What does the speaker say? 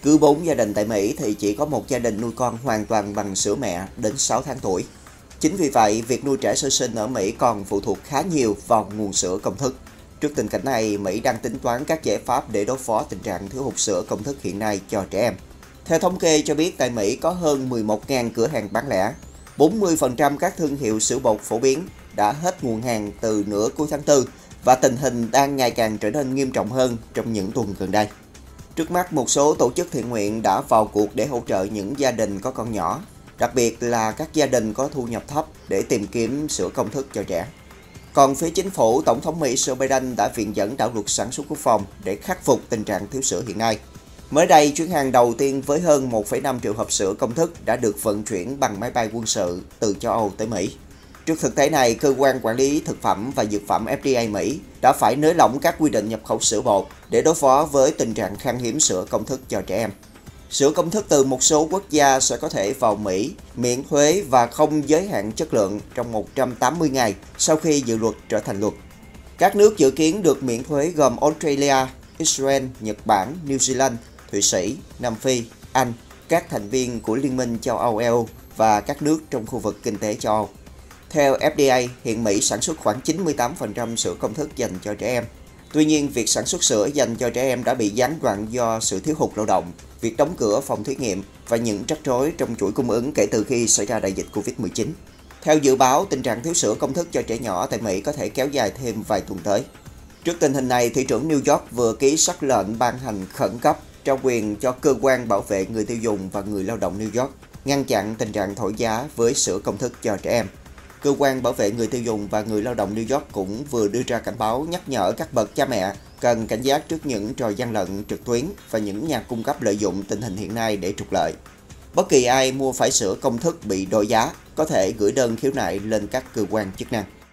Cứ 4 gia đình tại Mỹ thì chỉ có một gia đình nuôi con hoàn toàn bằng sữa mẹ đến 6 tháng tuổi. Chính vì vậy, việc nuôi trẻ sơ sinh ở Mỹ còn phụ thuộc khá nhiều vào nguồn sữa công thức. Trước tình cảnh này, Mỹ đang tính toán các giải pháp để đối phó tình trạng thiếu hụt sữa công thức hiện nay cho trẻ em. Theo thống kê cho biết, tại Mỹ có hơn 11.000 cửa hàng bán lẻ. 40% các thương hiệu sữa bột phổ biến đã hết nguồn hàng từ nửa cuối tháng 4 và tình hình đang ngày càng trở nên nghiêm trọng hơn trong những tuần gần đây. Trước mắt, một số tổ chức thiện nguyện đã vào cuộc để hỗ trợ những gia đình có con nhỏ, đặc biệt là các gia đình có thu nhập thấp để tìm kiếm sữa công thức cho trẻ. Còn phía chính phủ, Tổng thống Mỹ Joe Biden đã viện dẫn đạo luật sản xuất quốc phòng để khắc phục tình trạng thiếu sữa hiện nay. Mới đây, chuyến hàng đầu tiên với hơn 1,5 triệu hộp sữa công thức đã được vận chuyển bằng máy bay quân sự từ châu Âu tới Mỹ. Trước thực tế này, Cơ quan Quản lý Thực phẩm và Dược phẩm FDA Mỹ đã phải nới lỏng các quy định nhập khẩu sữa bột để đối phó với tình trạng khan hiếm sữa công thức cho trẻ em. Sữa công thức từ một số quốc gia sẽ có thể vào Mỹ miễn thuế và không giới hạn chất lượng trong 180 ngày sau khi dự luật trở thành luật. Các nước dự kiến được miễn thuế gồm Australia, Israel, Nhật Bản, New Zealand, Thụy Sĩ, Nam Phi, Anh, các thành viên của Liên minh châu Âu EU và các nước trong khu vực kinh tế châu Âu. Theo FDA, hiện Mỹ sản xuất khoảng 98% sữa công thức dành cho trẻ em. Tuy nhiên, việc sản xuất sữa dành cho trẻ em đã bị gián đoạn do sự thiếu hụt lao động, việc đóng cửa phòng thí nghiệm và những rắc rối trong chuỗi cung ứng kể từ khi xảy ra đại dịch Covid-19. Theo dự báo, tình trạng thiếu sữa công thức cho trẻ nhỏ tại Mỹ có thể kéo dài thêm vài tuần tới. Trước tình hình này, thị trưởng New York vừa ký sắc lệnh ban hành khẩn cấp trao quyền cho Cơ quan Bảo vệ người tiêu dùng và người lao động New York ngăn chặn tình trạng thổi giá với sữa công thức cho trẻ em. Cơ quan Bảo vệ người tiêu dùng và người lao động New York cũng vừa đưa ra cảnh báo nhắc nhở các bậc cha mẹ cần cảnh giác trước những trò gian lận trực tuyến và những nhà cung cấp lợi dụng tình hình hiện nay để trục lợi. Bất kỳ ai mua phải sữa công thức bị đổi giá có thể gửi đơn khiếu nại lên các cơ quan chức năng.